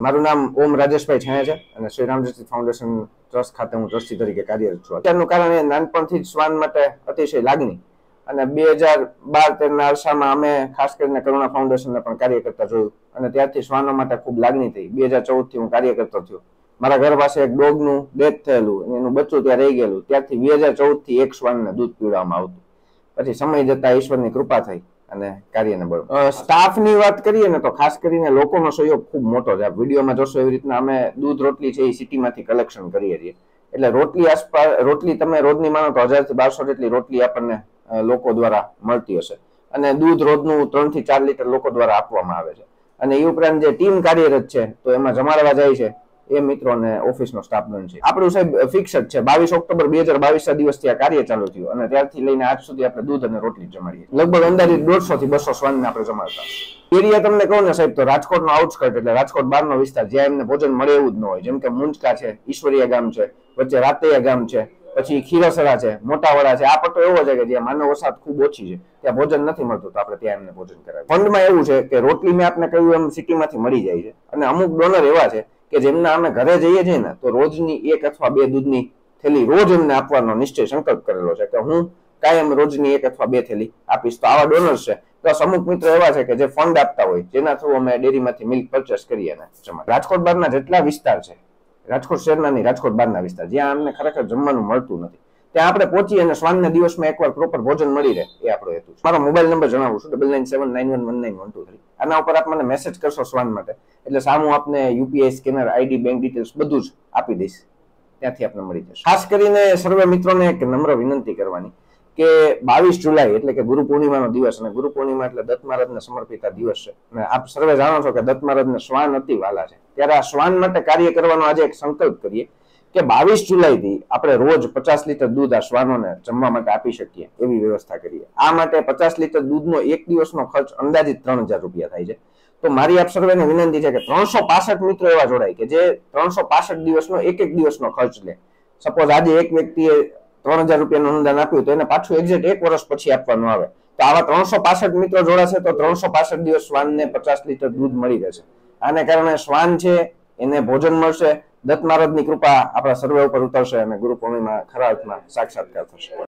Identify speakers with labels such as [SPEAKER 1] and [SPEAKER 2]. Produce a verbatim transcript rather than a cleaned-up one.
[SPEAKER 1] મારું નામ ઓમ રાજેશભાઈ છાયા છે અને શ્રી રામજી ફાઉન્ડેશન ટ્રસ્ટ ખાતે હું ટ્રસ્ટી તરીકે કાર્યરત છું. અત્યારનું કારણ એ નાનપણથી જ શ્વાન માટે અતિશય લાગણી અને બે હજાર બાર તેરના અરસામાં અમે ખાસ કરીને કરુણા ફાઉન્ડેશનને પણ કાર્ય કરતા જોયું અને ત્યારથી શ્વાનો માટે ખૂબ લાગણી થઈ. બે હજાર ચૌદ થી હું કાર્ય કરતો થયો. મારા ઘર પાસે એક ડોગનું ડેથ થયેલું, એનું બચ્ચું ત્યાં રહી ગયેલું. ત્યારથી બે હજાર ચૌદ થી એક શ્વાનને દૂધ પીવડાવવામાં આવતું. પછી સમય જતા ઈશ્વરની કૃપા થઈ અને કાર્યને બળ. સ્ટાફની વાત કરીએ ને તો ખાસ કરીને લોકોનો સહયોગ ખૂબ મોટો છે. આપ વિડીયોમાં જોશો એવી રીતના અમે દૂધ રોટલી છે એ સિટીમાંથી કલેક્શન કરીએ છીએ. એટલે રોટલી આસપાસ રોટલી તમે રોજની માનો તો હજાર થી બારસો જેટલી રોટલી આપણને લોકો દ્વારા મળતી હશે અને દૂધ રોજનું ત્રણ થી ચાર લીટર લોકો દ્વારા આપવામાં આવે છે. અને એ ઉપરાંત જે ટીમ કાર્યરત છે તો એમાં જમાડવા જાય છે એ મિત્રો અને ઓફિસનો સ્ટાફ ગણ છે. આપણું સાહેબ ફિક્સ જ છે. બાવીસ ઓક્ટોબર બે હજાર બાવીસ દિવસથી આ કાર્ય ચાલુ થયું અને ત્યારથી લઈને આજ સુધી આપણે દૂધ અને રોટલી જમાડીએ. લગભગ અંદાજિત દોઢસો થી બસો શ્વાનને આપણે જમાડતા. એરિયા તમને કહું ને સાહેબ તો રાજકોટનો આઉટસ્કર્ટ એટલે રાજકોટ બહારનો વિસ્તાર જ્યાં એમને ભોજન મળે એવું જ ન હોય. જેમ કે મુંજકા છે, ઈશ્વરીય ગામ છે, વચ્ચે રાતૈયા ગામ છે, પછી ખીરસરા છે, મોટાવાડા છે. આ પટ્ટો એવો છે કે જ્યાં માનવ વસાહત ખૂબ ઓછી છે, ત્યાં ભોજન નથી મળતું તો આપણે ત્યાં એમને ભોજન કરાવીએ. ફંડમાં એવું છે કે રોટલી મેં આપને કહ્યું એમ સિટીમાંથી મળી જાય છે અને અમુક ડોનર એવા છે કે જેમના અમે ઘરે જઈએ છીએ ને તો રોજની એક અથવા બે દૂધની થેલી રોજ એમને આપવાનો નિશ્ચય સંકલ્પ કરેલો છે કે હું કાયમ રોજની એક અથવા બે થેલી આપીશ. તો આવા ડોનર્સ છે. પ્લસ અમુક મિત્રો એવા છે કે જે ફંડ આપતા હોય જેના થ્રુ અમે ડેરીમાંથી મિલ્ક પરચેસ કરીએ ને જમા. રાજકોટ બહારના જેટલા વિસ્તાર છે, રાજકોટ શહેરના નહીં, રાજકોટ બહારના વિસ્તાર જ્યાં અમને ખરેખર જમવાનું મળતું નથી, ત્યાં આપણે પહોંચી અને શ્વાનને દિવસમાં એકવાર પ્રોપર ભોજન મળી રહે એ આપણો હેતુ છે. મારો મોબાઈલ નંબર જણાવું છું, double nine seven nine one one nine one two three. આના ઉપર આપ મને મેસેજ કરશો શ્વાન માટે એટલે સામું આપને UPI scanner, ID, bank details બધું જ આપી દઈશ. ત્યાંથી આપને મળી જશે. ખાસ કરીને સર્વે મિત્રોને એક નમ્ર વિનંતી કરવાની કે બાવીસ જુલાઈ એટલે કે ગુરુ પૂર્ણિમાનો દિવસ, અને ગુરુ પૂર્ણિમા એટલે દત્ત મહારાજને સમર્પિત દિવસ છે અને આપ સર્વે જાણો છો કે દત્ત મહારાજને શ્વાન અતિ વાલા છે. ત્યારે આ શ્વાન માટે કાર્ય કરવાનો આજે એક સંકલ્પ કરીએ કે બાવીસ જુલાઈ થી આપણે રોજ પચાસ લીટર દૂધ આ શ્વાનોને જમવા માટે આપી શકીએ એવી વ્યવસ્થા કરીએ. આ માટે પચાસ લીટર દૂધનો એક દિવસનો ખર્ચ અંદાજિત ત્રણ હજાર રૂપિયા થાય છે. તો મારી આપ સર્વેને વિનંતી છે કે ત્રણસો પાસઠ મિત્રો એવા જોડાય કે જે ત્રણસો પાસઠ દિવસનો એક એક દિવસનો ખર્ચ લે. સપોઝ આજે એક વ્યક્તિએ ત્રણ હજાર રૂપિયાનું અનુદાન આપ્યું તો એને પાછું એક્ઝેક્ટ એક વર્ષ પછી આપવાનું આવે. તો આવા ત્રણસો પાસઠ મિત્રો જોડાશે તો ત્રણસો પાસઠ દિવસ શ્વાનને પચાસ લીટર દૂધ મળી રહેશે. આને કારણે શ્વાન છે એને ભોજન મળશે, દત્ત મહારાજની કૃપા આપણા સર્વે ઉપર ઉતરશે અને ગુરુ પૂર્ણિમા ખરા અર્થમાં સાક્ષાત્કાર થશે.